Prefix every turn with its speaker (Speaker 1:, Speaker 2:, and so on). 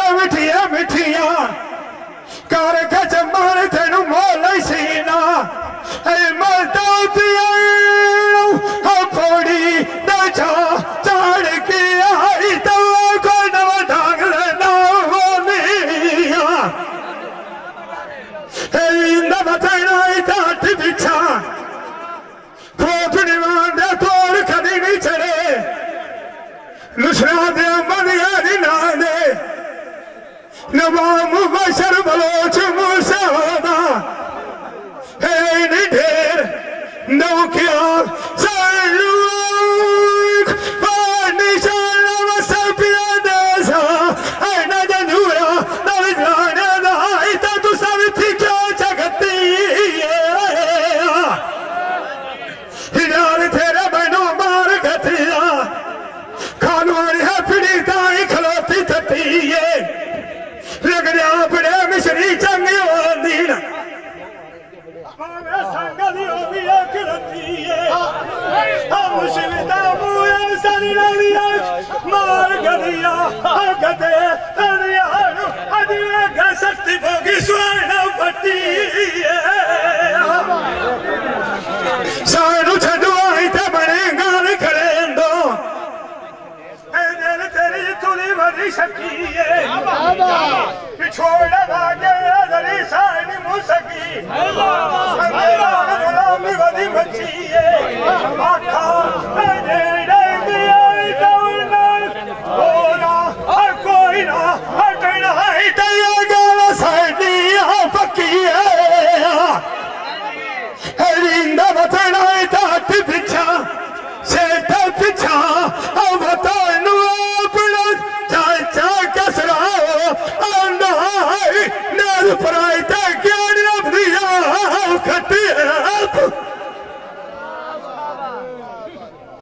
Speaker 1: मिठिया मिठिया कर गज मार तेन मोल सीना मरता पिया फोड़ी नचा चढ़ के आई तो कोई नवा ढंग ना बिछा खोपड़ी मांडे तोड़ कदी नहीं चढ़े लुसरा दे मदिया नादे नवाब मुबशर बलोच मूसा होना है नहीं ढेर नौकिया सलूक पानी शाला वसपिया देसा है न जंजुरा न जाने ना इता तू सब थी क्या जगती यार तेरे बनो मार गतिया खानवारी है पिड़ी ताई खलोती थती है लग जा पड़े मिश्री चंगी होती ना संगली होती है खलोती है हम शिवता मुए सारी रलिया मार गलिया गते तनिया अदिया गसती भोगी स्वर्ण पट्टी सारू छडवाई ते बड़े गाल खड़े दो दिल तेरी तुली बड़ी सकी है पिछोड़ा लागे दरी सानी मुसकी गुलामी बड़ी बची है आखा डेढ़े दिया दौड़ना होना हर कोई ना हटना ही तैया गाला सानी पक्की है हरिंदा बतना तात पिछा सेठ पिछा अब बतानु अपना चाचा कसरा आंदा है नर पर